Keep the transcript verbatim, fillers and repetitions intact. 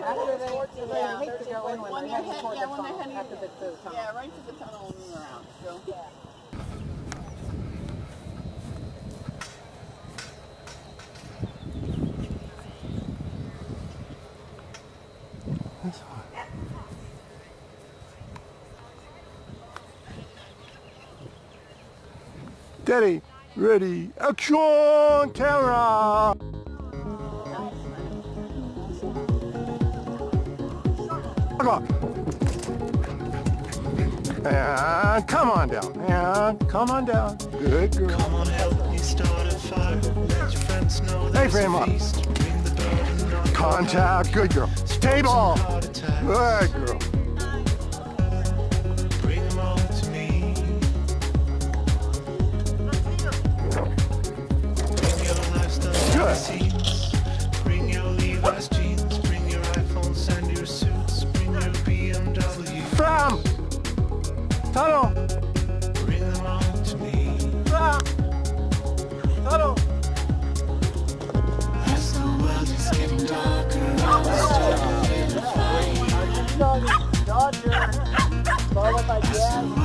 After they, yeah, hate to go in when they're heading toward the tunnel. After the tunnel. Yeah, right to the tunnel and around. So. Yeah. Steady, ready, action, camera! And come on down, and come on down. Good girl. Come on, help me start a fire. Let your friends know Hey, frame up. Contact, good girl. Table. Good girl. Bring them all to me. Bring your lifestyle seats. Bring your Levi's jeans. Bring your iPhones and your suits. Bring your B M W. Fram. Tunnel. Bring them all to me. Fram. Tunnel. As the world is getting darker, I'm still in the fight. Dodger. Followed by Gas.